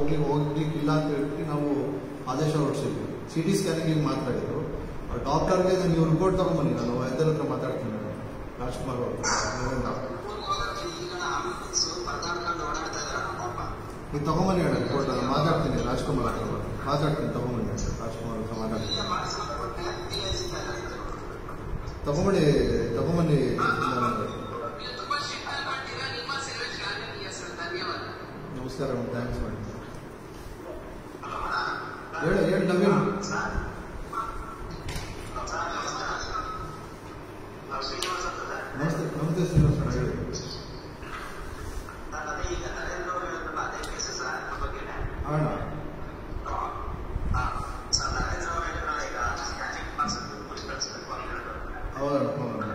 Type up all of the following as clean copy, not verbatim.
ಹೋಗ್ಲಿಕ್ಕಿಲ್ಲ ಅಂತ ಹೇಳ್ಬಿಟ್ಟು ನಾವು ಆದೇಶ ಹೊರಡಿಸಿದ್ವಿ. CT ಸ್ಕ್ಯಾನಿಂಗ್ ಮಾತಾಡಿದ್ರು. ಡಾಕ್ಟರ್ಗೆ ನೀವು ರಿಪೋರ್ಟ್ ತಗೊಂಡ್ಬನ್ನಿ, ನಾನು ವೈದ್ಯರ ಹತ್ರ ಮಾತಾಡ್ತೀನಿ ರಾಜ್ಕುಮಾರ್ ಅವರು. ನೀವು ತಗೊಂಬನ್ನಿ ಹೇಳಿ ರಿಪೋರ್ಟ್, ನಾನು ಮಾತಾಡ್ತೀನಿ ರಾಜ್ಕುಮಾರ್ ಹತ್ರ ಮಾತಾಡ್ತೀನಿ, ತಗೊಂಬನ್ನಿ ರಾಜ್ಕುಮಾರ್ ಹತ್ರ ಮಾತಾಡ್ತೀನಿ. ತಗೊಂಬನ್ನಿ ನಮಸ್ಕಾರ, ಥ್ಯಾಂಕ್ಸ್ ಮಾಡಿ. ಹೇಳಿ ನವೀನ್. ನಮಸ್ತೆ ಶ್ರೀನಿವಾಸ ಹೇಳಿ. ಅಣ್ಣ ಹೌದಣ್ಣ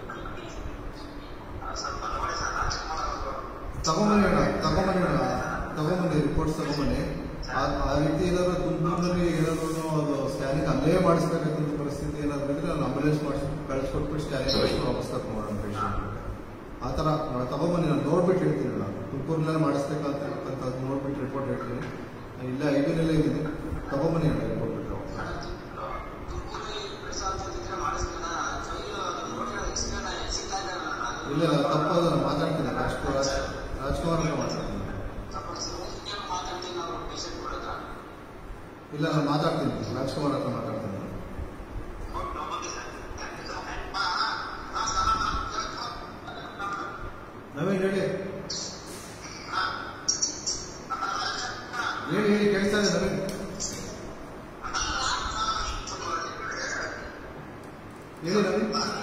ತಗೊಂಬನ್ನಿ ರಿಪೋರ್ಟ್ಸ್ ತಗೊಂಬನ್ನಿ. ಆ ರೀತಿ ಏನಾದ್ರು ತುಮಕೂರಿನಲ್ಲಿ ಏನಾದ್ರು ಅದು ಸ್ಕ್ಯಾನಿಂಗ್ ಅಲ್ಲೇ ಮಾಡಿಸ್ಬೇಕಂತ ಪರಿಸ್ಥಿತಿ ಏನಾದ್ರು ಇದ್ರೆ ನಾನು ಆಂಬುಲೆನ್ಸ್ ಕಳಿಸ್ಕೊಟ್ಬಿಟ್ಟು ಸ್ಕ್ಯಾನಿಂಗ್ ವಾಪಸ್ ತಗೊಂಡ್ಬರೋಣ ಪೇಷಂಟ್. ಆ ಥರ ತಗೊಂಬನ್ನಿ, ನಾನು ನೋಡ್ಬಿಟ್ಟು ಹೇಳ್ತೀನಿ. ನಾನು ತುಮಕೂರಿನಲ್ಲೇ ಮಾಡಿಸ್ಬೇಕಂತ ನೋಡ್ಬಿಟ್ಟು ರಿಪೋರ್ಟ್ ಹೇಳ್ತೀನಿ. ಇಲ್ಲ ಐದನೆಲ್ಲ ಇದ್ದೀನಿ, ತಗೊಂಬನ್ನಿ ಅಣ್ಣ ರಿಪೋರ್ಟ್ ಬಿಟ್ಟು. ಇಲ್ಲ ತಪ್ಪದ ಮಾತಾಡ್ತೀನಿ, ರಾಜ್ಕುಮಾರ್ ಅಂತ ಮಾತಾಡ್ತೀನಿ. ಇಲ್ಲ ನಾನು ಮಾತಾಡ್ತೀನಿ, ರಾಜ್ಕುಮಾರ್ ಹತ್ರ ಮಾತಾಡ್ತೀನಿ. ನವೀನ್ ಹೇಳಿ ಕೇಳಿಸ್ತಾ ಇದೆ ನವೀನ್? ಹೇಳಿ ನವೀನ್.